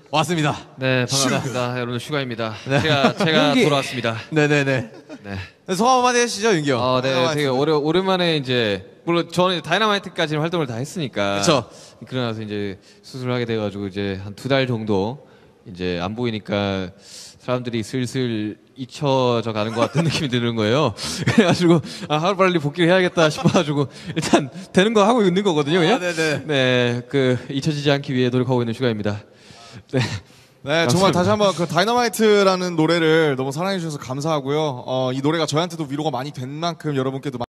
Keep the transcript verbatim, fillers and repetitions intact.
왔습니다. 네, 반갑습니다. 여러분 슈가입니다. 네. 제가 제가 윤기. 돌아왔습니다. 네네네. 네. 소감 한마디 해주시죠, 윤기 형. 어, 네, 되게 오래 오랜만에 이제 물론 저는 다이너마이트까지는 활동을 다 했으니까. 그렇죠. 그러고 나서 이제 수술을 하게 돼가지고 이제 한 두 달 정도 이제 안 보이니까 사람들이 슬슬 잊혀져 가는 것 같은 느낌이 드는 거예요. 그래가지고 아, 하루빨리 복귀를 해야겠다 싶어가지고 일단 되는 거 하고 있는 거거든요. 그냥. 아, 네네. 네, 그 잊혀지지 않기 위해 노력하고 있는 슈가입니다. 네. 네, 정말 다시 한번 그 다이너마이트라는 노래를 너무 사랑해 주셔서 감사하고요. 어, 이 노래가 저한테도 위로가 많이 된 만큼 여러분께도